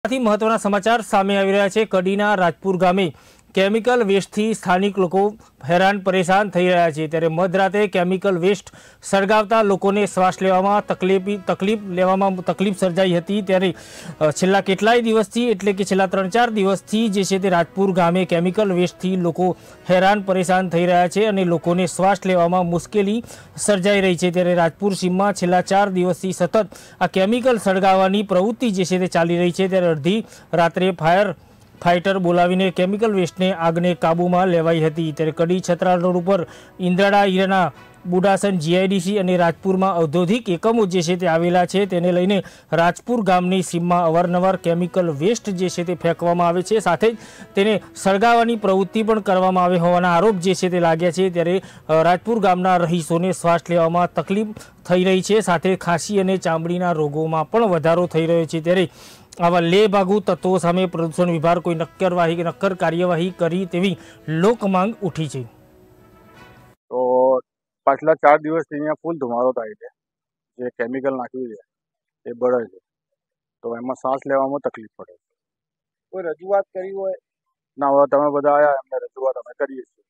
महत्वना समाचार सामे आवी रह्या छे। कડીના રાજપુર ગામે केमिकल वेस्टથી સ્થાનિક લોકો હેરાન પરેશાન થઈ રહ્યા છે। ત્યારે મધરાતે કેમિકલ વેસ્ટ સળગાવતા લોકોને શ્વાસ લેવામાં તકલીફ સર્જાઈ હતી। ત્યારે છેલ્લા કેટલાય દિવસથી એટલે કે છેલ્લા 3-4 દિવસથી જે છે તે રાજપુર ગામે કેમિકલ વેસ્ટથી લોકો હેરાન પરેશાન થઈ રહ્યા છે અને લોકોને શ્વાસ લેવામાં મુશ્કેલી સર્જાઈ રહી છે। ત્યારે રાજપુર સીમમાં છેલ્લા 4 દિવસથી સતત આ કેમિકલ સળગાવવાની પ્રવૃત્તિ જે છે તે ચાલી રહી છે। ત્યારે અડધી રાત્રે फाइटर बोलावीने केमिकल वेस्ट ने आग ने काबू में लेवाई हती। त्यारे कड़ी छत्राल रोड पर इंद्राड़ा हीराना बुडासन जीआईडीसी और राजपुर में औद्योगिक एकमों जे छे ते आवेला छे। तेने लईने राजपुर गामनी सीममां अवारनवार केमिकल वेस्ट जे छे ते फेंकवामां आवे छे। साथे ज तेने सळगाववानी प्रवृत्ति पण करवामां आवे होवाना आरोप जे छे ते लाग्या छे। त्यारे राजपुर गामना रहीशोने श्वास लेवामां तकलीफ थई रही छे। साथे खांसी अने चामडीना रोगोमां पण वधारो थई रह्यो छे। त्यारे आवा लेभागु तत्वों सामे प्रदूषण विभाग कोई नक्कर कार्यवाही करी तेवी लोक मांग उठी छे। तो पाछला 4 दिवस अहींया फूल धुमाड़ो थाय छे। जे केमिकल नाख्युं छे ए बळे छे तो एमां श्वास लेवामां तकलीफ पड़े। कोई रजूआत करी होय? ना, हवे तमे बधा आया एमने रजूआत अमे करीए छीए।